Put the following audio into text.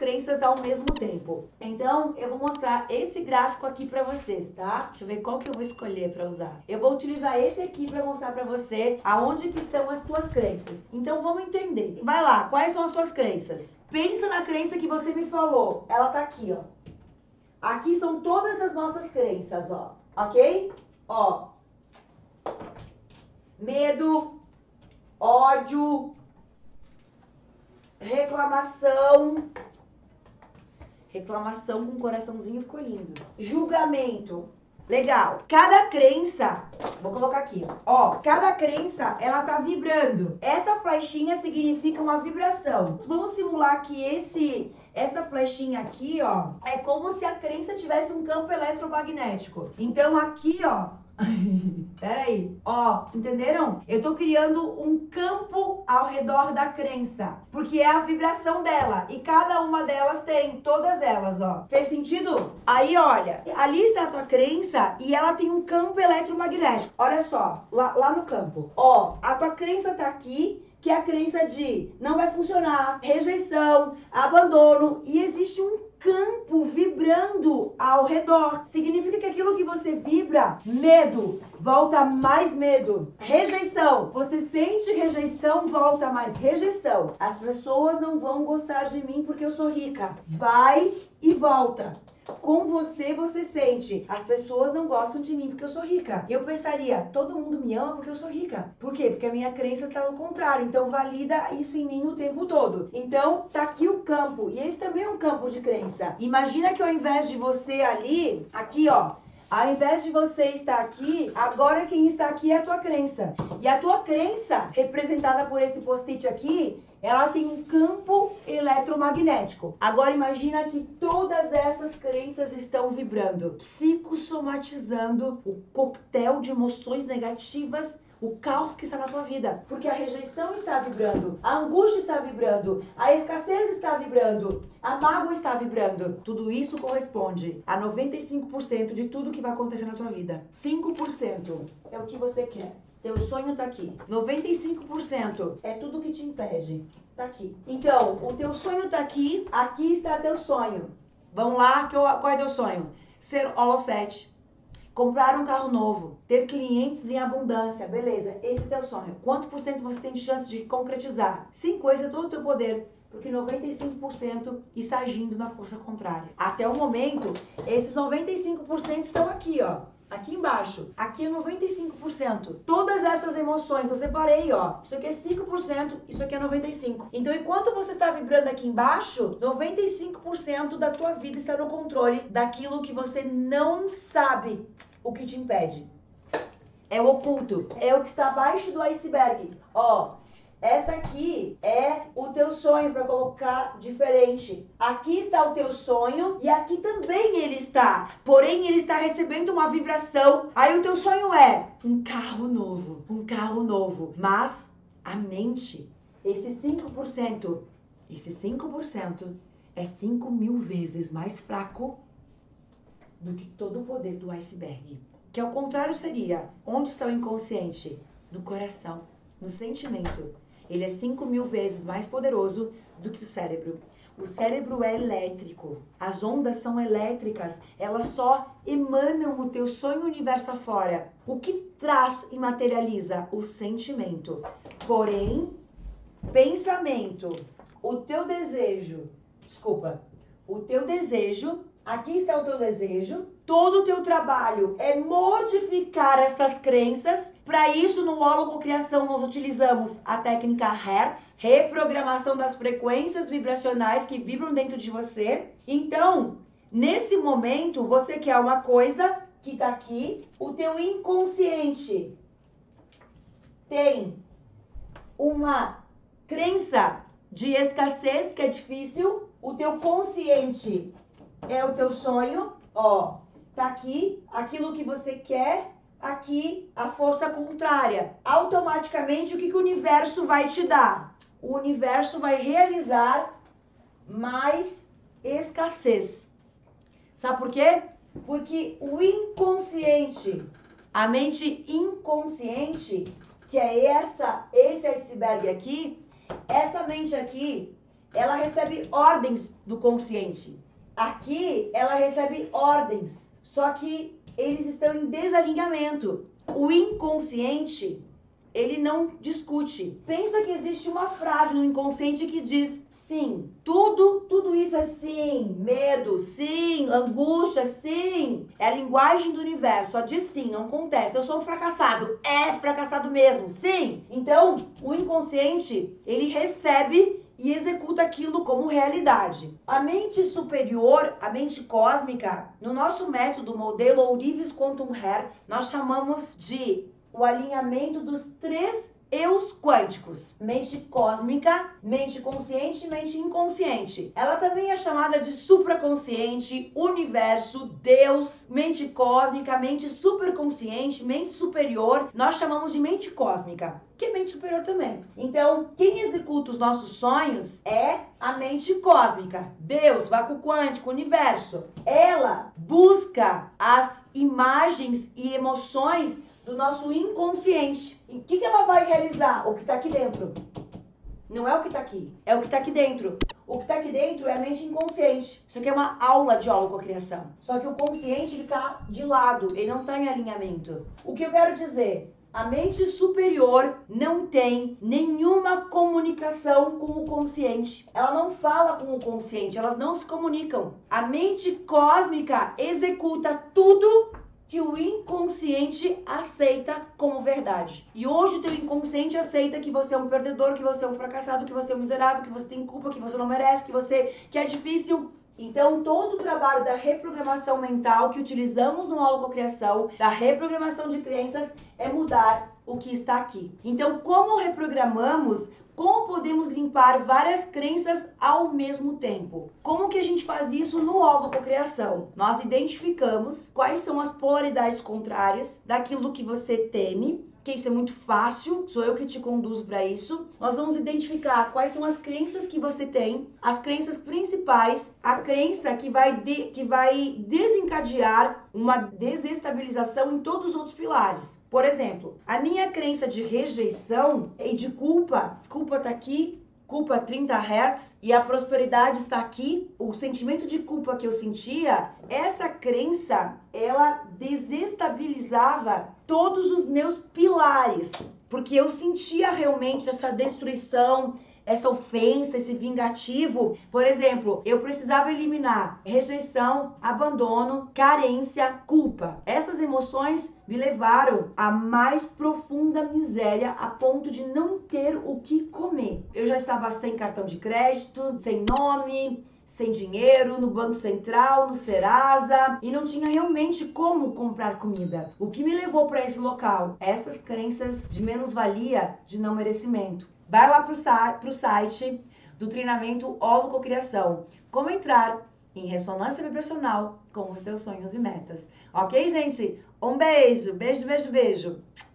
crenças ao mesmo tempo. Então, eu vou mostrar esse gráfico aqui pra vocês, tá? Deixa eu ver qual que eu vou escolher pra usar. Eu vou utilizar esse aqui pra mostrar pra você aonde que estão as tuas crenças. Então, vamos entender. Vai lá, quais são as tuas crenças? Pensa na crença que você me falou. Ela tá aqui, ó. Aqui são todas as nossas crenças, ó. Ok? Ó. Medo, ódio, reclamação. Reclamação com um coraçãozinho ficou lindo. Julgamento. Legal. Cada crença, vou colocar aqui, ó. Cada crença, ela tá vibrando. Essa flechinha significa uma vibração. Vamos simular que essa flechinha aqui, ó, é como se a crença tivesse um campo eletromagnético. Então aqui, ó, peraí, ó, entenderam? Eu tô criando um campo ao redor da crença, porque é a vibração dela, e cada uma delas tem, todas elas, ó. Fez sentido? Aí, olha, ali está a tua crença e ela tem um campo eletromagnético. Olha só, lá no campo, ó, a tua crença tá aqui, que é a crença de não vai funcionar, rejeição, abandono, e existe um campo vibrando ao redor. Significa que aquilo que você vibra, medo, volta mais medo. Rejeição, você sente rejeição, volta mais rejeição. As pessoas não vão gostar de mim porque eu sou rica. Vai e volta. Com você, você sente, as pessoas não gostam de mim porque eu sou rica. E eu pensaria, todo mundo me ama porque eu sou rica. Por quê? Porque a minha crença está no contrário. Então, valida isso em mim o tempo todo. Então, tá aqui o campo. E esse também é um campo de crença. Imagina que ao invés de você ali, aqui, ó, ao invés de você estar aqui, agora quem está aqui é a tua crença. E a tua crença, representada por esse post-it aqui, ela tem um campo eletromagnético. Agora imagina que todas essas crenças estão vibrando, psicossomatizando o coquetel de emoções negativas, o caos que está na tua vida. Porque a rejeição está vibrando, a angústia está vibrando, a escassez está vibrando, a mágoa está vibrando. Tudo isso corresponde a 95% de tudo que vai acontecer na tua vida. 5% é o que você quer. Teu sonho tá aqui. 95% é tudo que te impede. Tá aqui. Então, o teu sonho tá aqui. Aqui está teu sonho. Vamos lá, qual é teu sonho? Ser holoset. Comprar um carro novo. Ter clientes em abundância. Beleza, esse é teu sonho. Quanto por cento você tem de chance de concretizar? 5 vezes é todo o teu poder. Porque 95% está agindo na força contrária. Até o momento, esses 95% estão aqui, ó. Aqui embaixo, aqui é 95%. Todas essas emoções, eu separei, ó. Isso aqui é 5%, isso aqui é 95%. Então, enquanto você está vibrando aqui embaixo, 95% da tua vida está no controle daquilo que você não sabe o que te impede. É o oculto, é o que está abaixo do iceberg. Ó, essa aqui é o teu sonho, para colocar diferente. Aqui está o teu sonho e aqui também ele está. Porém, ele está recebendo uma vibração. Aí o teu sonho é um carro novo. Um carro novo. Mas a mente, esse 5% é 5.000 vezes mais fraco do que todo o poder do iceberg. Que ao contrário seria, onde está o inconsciente? No coração, no sentimento. Ele é 5.000 vezes mais poderoso do que o cérebro. O cérebro é elétrico. As ondas são elétricas. Elas só emanam o teu sonho universo afora. O que traz e materializa? O sentimento. Porém, pensamento, o teu desejo, aqui está o teu desejo. Todo o teu trabalho é modificar essas crenças. Para isso, no holococriação, nós utilizamos a técnica Hertz, reprogramação das frequências vibracionais que vibram dentro de você. Então, nesse momento, você quer uma coisa que está aqui. O teu inconsciente tem uma crença de escassez, que é difícil. O teu consciente é o teu sonho, ó. Tá aqui aquilo que você quer, aqui a força contrária. Automaticamente, o que o universo vai te dar? O universo vai realizar mais escassez. Sabe por quê? Porque o inconsciente, a mente inconsciente, que é esse iceberg aqui, essa mente aqui, ela recebe ordens do consciente. Aqui, ela recebe ordens, só que eles estão em desalinhamento. O inconsciente, ele não discute. Pensa que existe uma frase no inconsciente que diz sim. Tudo isso é sim. Medo, sim. Angústia, sim. É a linguagem do universo. Só diz sim, não acontece. Eu sou um fracassado. É fracassado mesmo. Sim. Então, o inconsciente, ele recebe e executa aquilo como realidade. A mente superior, a mente cósmica, no nosso método modelo Ourives Quantum Hertz, nós chamamos de o alinhamento dos 3 eus quânticos. Mente cósmica, mente consciente e mente inconsciente. Ela também é chamada de supraconsciente, universo, Deus, mente cósmica, mente superconsciente, mente superior. Nós chamamos de mente cósmica, que é mente superior também. Então, quem executa os nossos sonhos é a mente cósmica. Deus, vácuo quântico, universo. Ela busca as imagens e emoções do nosso inconsciente. E o que ela vai realizar? O que está aqui dentro. Não é o que está aqui, é o que está aqui dentro. O que está aqui dentro é a mente inconsciente. Isso aqui é uma aula de holococriação. Só que o consciente está de lado, ele não está em alinhamento. O que eu quero dizer? A mente superior não tem nenhuma comunicação com o consciente. Ela não fala com o consciente, elas não se comunicam. A mente cósmica executa tudo que o inconsciente aceita como verdade. E hoje o teu inconsciente aceita que você é um perdedor, que você é um fracassado, que você é um miserável, que você tem culpa, que você não merece, que é difícil. Então, todo o trabalho da reprogramação mental que utilizamos no holococriação, da reprogramação de crenças, é mudar o que está aqui. Então, como reprogramamos? Como podemos limpar várias crenças ao mesmo tempo? Como que a gente faz isso no holococriação? Nós identificamos quais são as polaridades contrárias daquilo que você teme, que isso é muito fácil, sou eu que te conduzo para isso. Nós vamos identificar quais são as crenças que você tem, as crenças principais, a crença que vai desencadear uma desestabilização em todos os outros pilares. Por exemplo, a minha crença de rejeição e de culpa tá aqui, culpa 30 Hz, e a prosperidade está aqui, o sentimento de culpa que eu sentia, essa crença, ela desestabilizava todos os meus pilares, porque eu sentia realmente essa destruição, essa ofensa, esse vingativo. Por exemplo, eu precisava eliminar rejeição, abandono, carência, culpa. Essas emoções me levaram à mais profunda miséria, a ponto de não ter o que comer. Eu já estava sem cartão de crédito, sem nome, sem dinheiro, no Banco Central, no Serasa, e não tinha realmente como comprar comida. O que me levou para esse local? Essas crenças de menos-valia, de não merecimento. Vai lá pro site do treinamento Holococriação. Como entrar em ressonância vibracional com os teus sonhos e metas. Ok, gente? Um beijo, beijo, beijo, beijo.